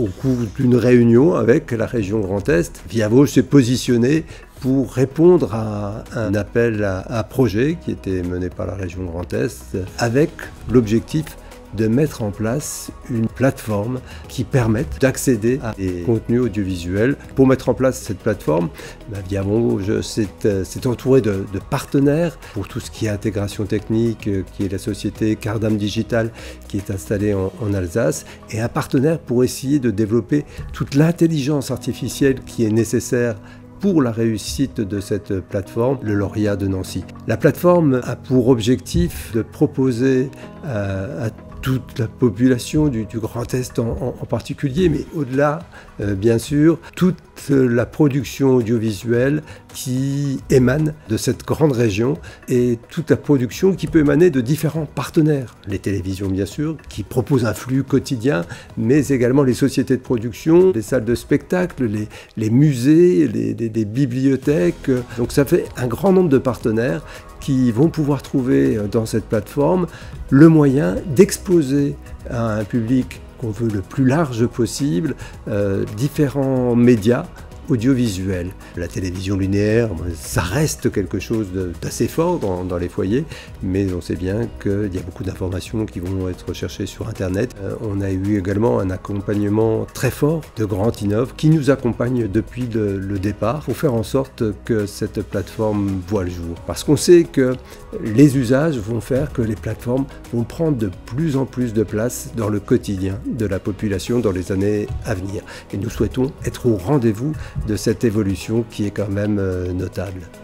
au cours d'une réunion avec la région Grand Est, Via Vosges s'est positionné pour répondre à un appel à projet qui était mené par la région Grand Est avec l'objectif de mettre en place une plateforme qui permette d'accéder à des contenus audiovisuels. Pour mettre en place cette plateforme, Via Vosges s'est entouré de partenaires pour tout ce qui est intégration technique, qui est la société Cardam Digital qui est installée en Alsace, et un partenaire pour essayer de développer toute l'intelligence artificielle qui est nécessaire pour la réussite de cette plateforme, le lauréat de Nancy. La plateforme a pour objectif de proposer à toute la population du Grand Est en particulier, mais au-delà, bien sûr, toute la production audiovisuelle qui émane de cette grande région et toute la production qui peut émaner de différents partenaires. Les télévisions, bien sûr, qui proposent un flux quotidien, mais également les sociétés de production, les salles de spectacle, les musées, les bibliothèques. Donc ça fait un grand nombre de partenaires qui vont pouvoir trouver dans cette plateforme le moyen d'exposer à un public qu'on veut le plus large possible différents médias audiovisuels. La télévision linéaire, ça reste quelque chose d'assez fort dans les foyers, mais on sait bien qu'il y a beaucoup d'informations qui vont être recherchées sur Internet. On a eu également un accompagnement très fort de Grand Innov qui nous accompagne depuis le départ pour faire en sorte que cette plateforme voit le jour. Parce qu'on sait que les usages vont faire que les plateformes vont prendre de plus en plus de place dans le quotidien de la population dans les années à venir. Et nous souhaitons être au rendez-vous de cette évolution qui est quand même notable.